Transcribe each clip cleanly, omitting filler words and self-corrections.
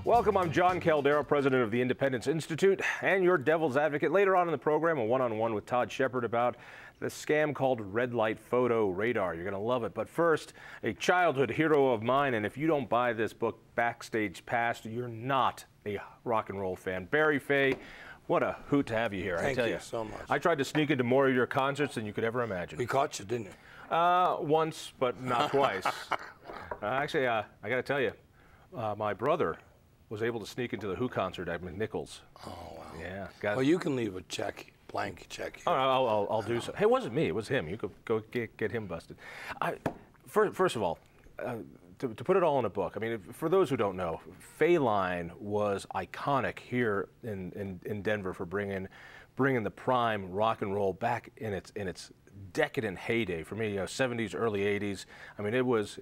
Welcome, I'm Jon Caldara, president of the Independence Institute, and your devil's advocate. Later on in the program, a one-on-one with Todd Shepard about the scam called red light photo radar. You're going to love it. But first, a childhood hero of mine, and if you don't buy this book, Backstage Past, you're not a rock and roll fan. Barry Fey, what a hoot to have you here, I tell you. Thank you so much. I tried to sneak into more of your concerts than you could ever imagine. We caught you, didn't you? Once, but not twice. Actually, I got to tell you, my brother was able to sneak into the Who concert at McNichols. Oh, wow. Yeah. Well, you can leave a check, blank check. Here. Oh, I'll do so. Hey, it wasn't me. It was him. You could go get him busted. First of all, to put it all in a book, I mean, for those who don't know, Feyline was iconic here in Denver for bringing the prime rock and roll back in its decadent heyday. For me, 70s, early 80s. I mean, it was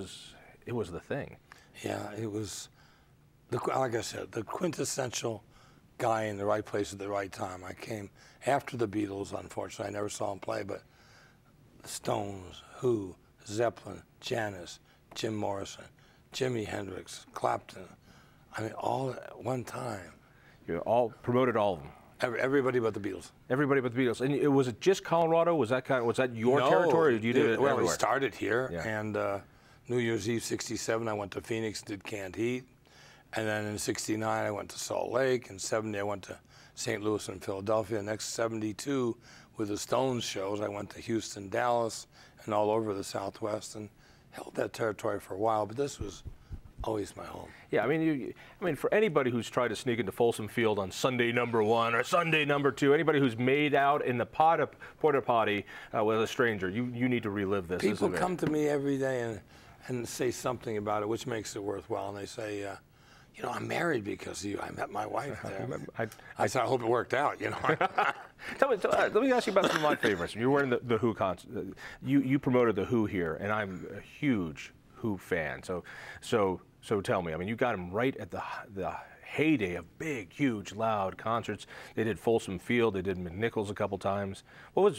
the thing. Yeah, it was. Like I said, the quintessential guy in the right place at the right time. I came after the Beatles, unfortunately. I never saw them play, but the Stones, Who, Zeppelin, Janis, Jim Morrison, Jimi Hendrix, Clapton. I mean, all at one time. You all promoted all of them. Everybody but the Beatles. Everybody but the Beatles. And was it just Colorado? Was that your territory? Or you did it well, everywhere? We started here, and New Year's Eve '67, I went to Phoenix, did Canned Heat. And then in '69, I went to Salt Lake. In '70, I went to St. Louis and Philadelphia. Next '72, with the Stones shows, I went to Houston, Dallas, and all over the Southwest, and held that territory for a while. But this was always my home. Yeah, I mean, for anybody who's tried to sneak into Folsom Field on Sunday #1 or Sunday #2, anybody who's made out in the porta potty with a stranger, you need to relive this. People come to me every day and say something about it, which makes it worthwhile. And they say, you know, I'm married because of you. I met my wife there. I said, I hope it worked out, you know. Let me ask you about some of my favorites. You're wearing the Who concert. You promoted the Who here, and I'm a huge Who fan. So tell me, I mean, you got them right at the heyday of big, huge, loud concerts. They did Folsom Field. They did McNichols a couple times. What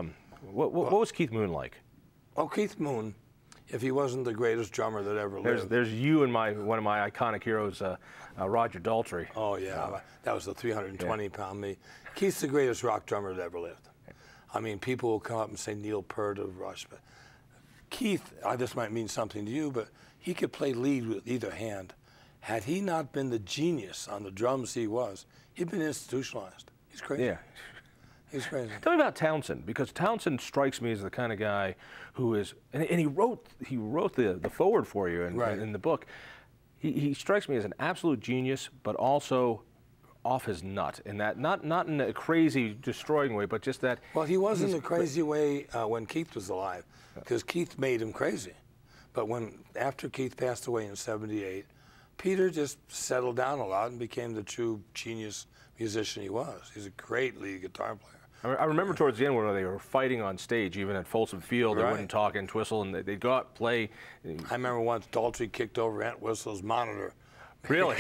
was Keith Moon like? Oh, Keith Moon. If he wasn't the greatest drummer that ever lived. There's you and one of my iconic heroes, Roger Daltrey. Oh, yeah. That was the 320-pound me. Keith's the greatest rock drummer that ever lived. I mean, people will come up and say Neil Peart of Rush, but Keith, this might mean something to you, but he could play lead with either hand. Had he not been the genius on the drums he was, he'd been institutionalized. He's crazy. Yeah. He's crazy. Tell me about Townsend, because Townsend strikes me as the kind of guy who is, and he wrote the foreword for you in the book. He strikes me as an absolute genius, but also off his nut, in that not in a crazy, destroying way, but just that. Well, he was in a crazy way when Keith was alive, because Keith made him crazy. But after Keith passed away in '78, Peter just settled down a lot and became the true genius musician he was. He's a great lead guitar player. I remember towards the end when they were fighting on stage, even at Folsom Field, they wouldn't talk and whistle, and they'd go out and play. I remember once Daltrey kicked over Aunt Whistle's monitor. Really?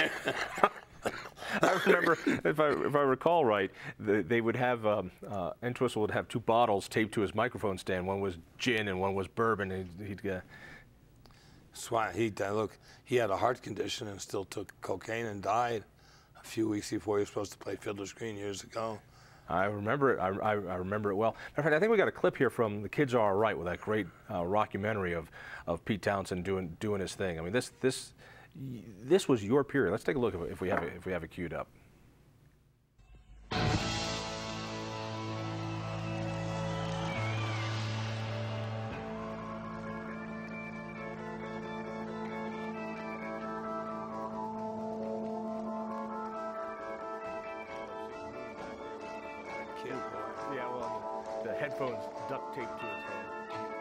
I remember, if I recall right, they would have, Entwistle would have 2 bottles taped to his microphone stand. One was gin and one was bourbon. And look, he had a heart condition and still took cocaine and died a few weeks before he was supposed to play Fiddler's Green years ago. I remember it. I remember it well. In fact, I think we got a clip here from The Kids Are All Right with that great rockumentary of Pete Townsend doing his thing. I mean, this was your period. Let's take a look if we have it queued up. Yeah, well, the headphones duct taped to his head.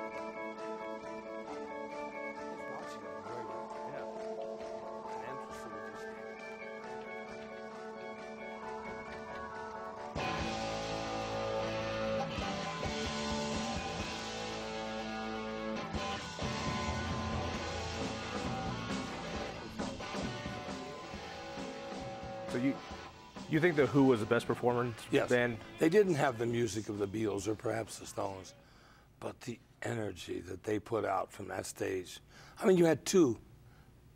So you think the Who was the best performance band? They didn't have the music of the Beatles or perhaps the Stones, but the energy that they put out from that stage. I mean, you had two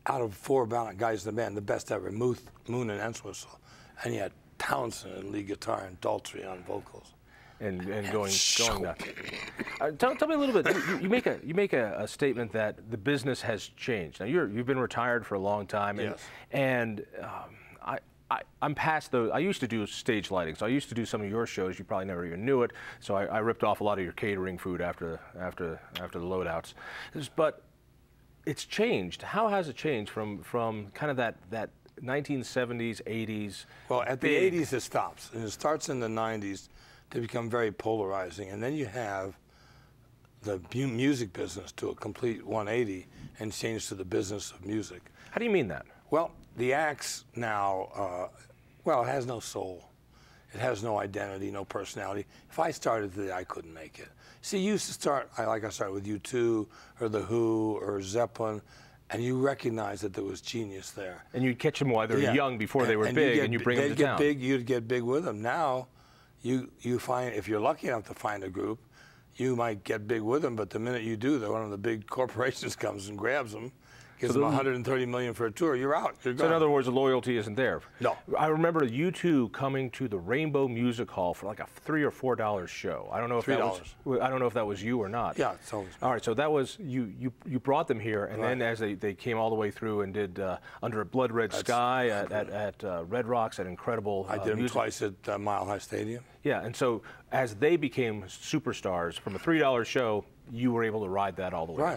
out of 4 guys in the band, the best ever, Moon and Entwistle. And you had Townsend and lead guitar and Daltrey on vocals. And going nuts. Tell me a little bit. You make a statement that the business has changed. Now you've been retired for a long time, and, yes. and I'm past those. I used to do stage lighting, so I used to do some of your shows. You probably never even knew it. So I ripped off a lot of your catering food after the loadouts. But it's changed. How has it changed from kind of that 1970s, 80s? Well, at the 80s it stops, and it starts in the 90s to become very polarizing, and then you have the music business to a complete 180 and change to the business of music. How do you mean that? Well, the acts now, well, it has no soul. It has no identity, no personality. If I started today, I couldn't make it. See, you used to start, like I started with U2 or The Who or Zeppelin, and you recognize that there was genius there. And you'd catch them while they were young before they were big, and you bring them to town. You'd get big with them. Now, you find, if you're lucky enough to find a group, you might get big with them, but the minute you do, one of the big corporations comes and grabs them, gives them $130 million for a tour, you're out. You're gone. So in other words, the loyalty isn't there. No. I remember U2 coming to the Rainbow Music Hall for like a $3 or $4 show. I don't know if that was you or not. Yeah, it's always. All right, so that was you brought them here, and then as they came all the way through and did Under a Blood Red Sky at Red Rocks, at incredible. I did them twice at Mile High Stadium. Yeah, and so as they became superstars from a $3 show, you were able to ride that all the way. Right.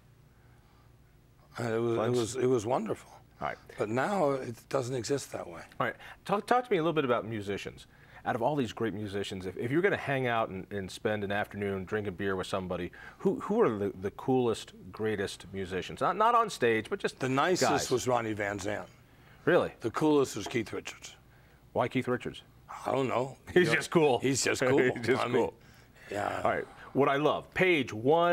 It was wonderful. All right. But now it doesn't exist that way. All right. Talk to me a little bit about musicians. Out of all these great musicians, if you're going to hang out and spend an afternoon drinking beer with somebody, who are the coolest, greatest musicians? Not on stage, but just the nicest guys. was Ronnie Van Zant. Really? The coolest was Keith Richards. Why Keith Richards? I don't know. He's just cool. He's just cool. He's just cool. Yeah. All right. What I love, page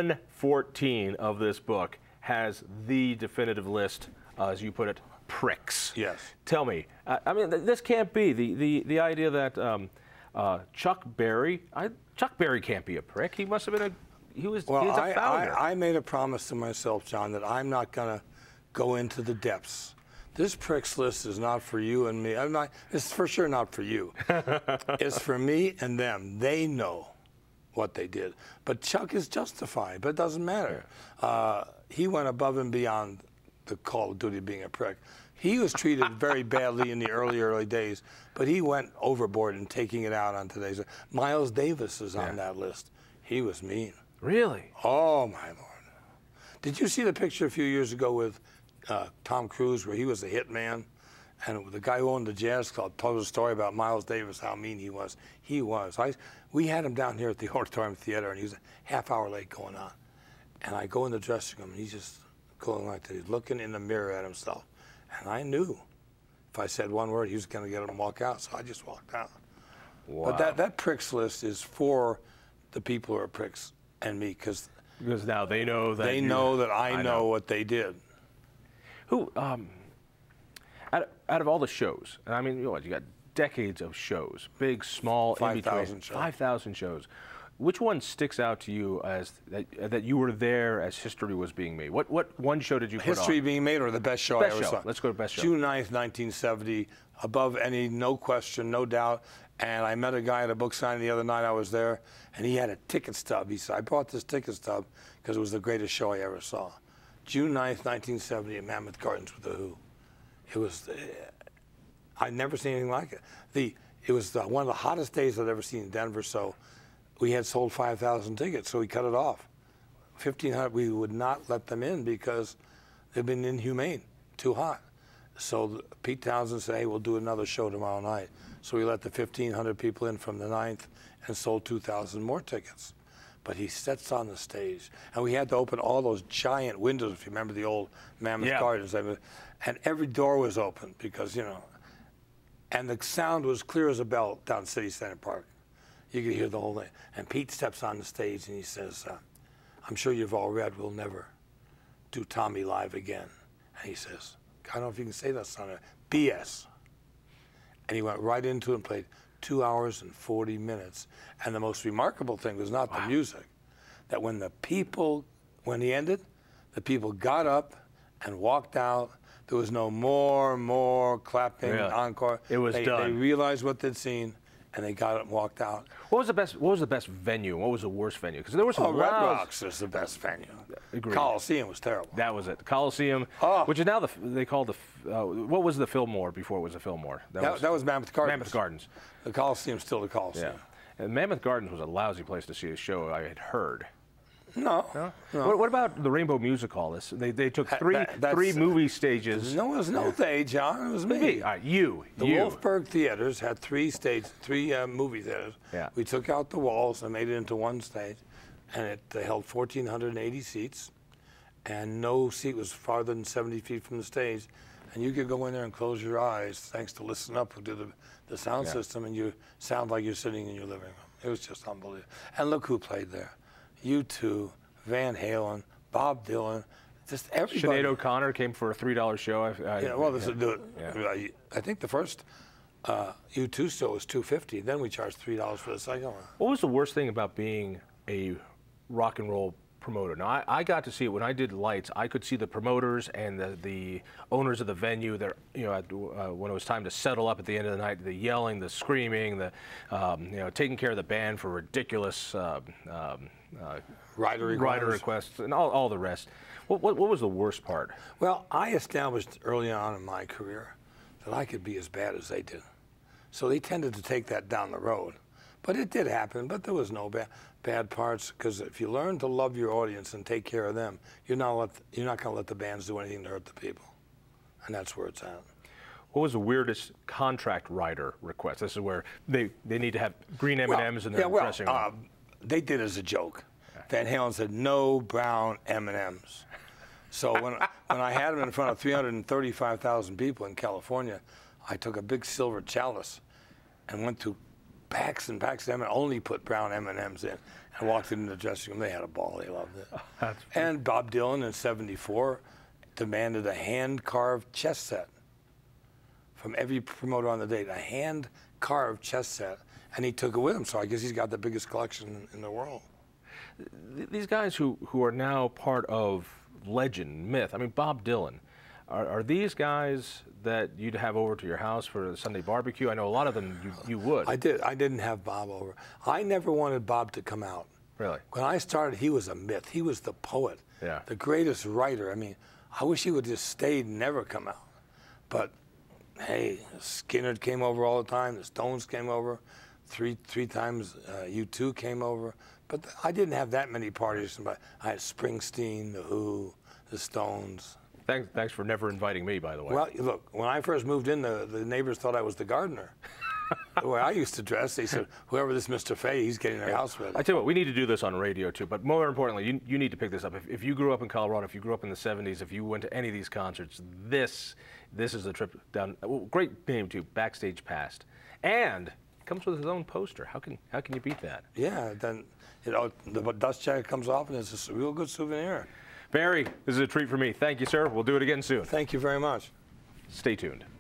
114 of this book has the definitive list, as you put it, pricks. Yes. Tell me, I mean, this can't be the idea that Chuck Berry can't be a prick. He must have been he was a founder. I made a promise to myself, John, that I'm not going to go into the depths. This pricks list is not for you and me. It's for sure not for you. It's for me and them. They know what they did. But Chuck is justified, but it doesn't matter. He went above and beyond the Call of Duty being a prick. He was treated very badly in the early days, but he went overboard in taking it out on today's. Miles Davis is on that list. He was mean. Really? Oh, my Lord. Did you see the picture a few years ago with Tom Cruise where he was a hitman? And the guy who owned the jazz club told a story about Miles Davis, how mean he was. He was. We had him down here at the Auditorium Theater, and he was a half-hour late going on. And I go in the dressing room, and he's just going like that. He's looking in the mirror at himself. And I knew if I said one word, he was going to get him to walk out, so I just walked out. Wow. But that pricks list is for the people who are pricks and me, because now they know that I know what they did. Who, out of all the shows, and I mean, you got decades of shows, big, small, 5,000 shows. 5,000 shows. Which one sticks out to you as that you were there as history was being made? What one show did you put on? History being made, or the best show I ever saw? Let's go to best show. June 9th, 1970, above any, no question, no doubt. And I met a guy at a book signing the other night. I was there, and he had a ticket stub. He said, I bought this ticket stub because it was the greatest show I ever saw. June 9th, 1970 at Mammoth Gardens with The Who. It was, I'd never seen anything like it. It was one of the hottest days I'd ever seen in Denver, so we had sold 5,000 tickets, so we cut it off. 1,500, we would not let them in because they'd been inhumane, too hot. So Pete Townsend said, hey, we'll do another show tomorrow night. So we let the 1,500 people in from the 9th and sold 2,000 more tickets. But he sits on the stage, and we had to open all those giant windows, if you remember the old Mammoth Gardens. And every door was open because, and the sound was clear as a bell down City Center Park. You could hear the whole thing. And Pete steps on the stage and he says, I'm sure you've all read, we'll never do Tommy live again. And he says, I don't know if you can say that, son. BS. And he went right into it and played 2 hours and 40 minutes. And the most remarkable thing was not the music, that when he ended, the people got up and walked out There was no more clapping, Really? encore. It was They done. realized what they'd seen, and they got it and walked out. What was the best venue? What was the worst venue? Because there was some Red loud- Rocks is the best venue. Agreed. Coliseum was terrible. That was it. The Coliseum, Oh. which is now they call the. What was the Fillmore before it was the Fillmore? That was Mammoth Gardens. Mammoth Gardens. The Coliseum's still the Coliseum. Yeah. And Mammoth Gardens was a lousy place to see a show, I had heard. No. What about the Rainbow Music Hall? They took three movie stages. No, it was no they, John. It was me. All right, you. The Wolfberg Theaters had three movie theaters. Yeah. We took out the walls and made it into one stage, and they held 1,480 seats, and no seat was farther than 70 feet from the stage. And you could go in there and close your eyes, thanks to Listen Up, who did the sound system, and you sound like you're sitting in your living room. It was just unbelievable. And look who played there. U2, Van Halen, Bob Dylan, just everybody. Sinead O'Connor came for a $3 show. I think the first U2 show was $2.50. Then we charged $3 for the second one. What was the worst thing about being a rock and roll promoter? Now, I got to see it when I did Lights. I could see the promoters and the owners of the venue. When it was time to settle up at the end of the night, the yelling, the screaming, the taking care of the band for ridiculous rider requests and all the rest. What was the worst part? Well, I established early on in my career that I could be as bad as they did. So they tended to take that down the road. But it did happen, but there was no bad parts, because if you learn to love your audience and take care of them, you're not going to let the bands do anything to hurt the people. And that's where it's at. What was the weirdest contract writer request? This is where they need to have green M&Ms in their dressing room. They did as a joke. Van Halen said, no brown M&Ms. So when I had them in front of 335,000 people in California, I took a big silver chalice and went to packs and packs of them and only put brown M&Ms in. And walked into the dressing room. They had a ball. They loved it. And Bob Dylan in '74 demanded a hand-carved chess set from every promoter on the date, a hand-carved chess set. And he took it with him, so I guess he's got the biggest collection in the world. These guys who are now part of legend, myth, I mean, Bob Dylan, are these guys that you'd have over to your house for a Sunday barbecue? I know a lot of them you would. I did. I didn't have Bob over. I never wanted Bob to come out. Really? When I started, he was a myth. He was the poet, the greatest writer. I mean, I wish he would just stayed and never come out. But, hey, Skinner came over all the time. The Stones came over. Three times U2 came over. But I didn't have that many parties. I had Springsteen, The Who, The Stones. Thanks for never inviting me, by the way. Well, look, when I first moved in, the neighbors thought I was the gardener. The way I used to dress, they said, whoever this Mr. Fey, he's getting their house ready. I tell you what, we need to do this on radio too, but more importantly, you need to pick this up. If you grew up in Colorado, if you grew up in the 70s, if you went to any of these concerts, this is the trip down. Well, great name too, Backstage Past. And it comes with his own poster. How can you beat that? Yeah, then the dust jacket comes off and it's a real good souvenir. Barry, this is a treat for me. Thank you, sir. We'll do it again soon. Thank you very much. Stay tuned.